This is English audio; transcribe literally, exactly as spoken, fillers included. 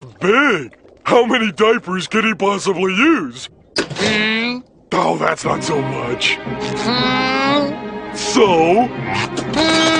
big. How many diapers could he possibly use? Hmm? Oh, that's not so much. Hmm? So? Hmm?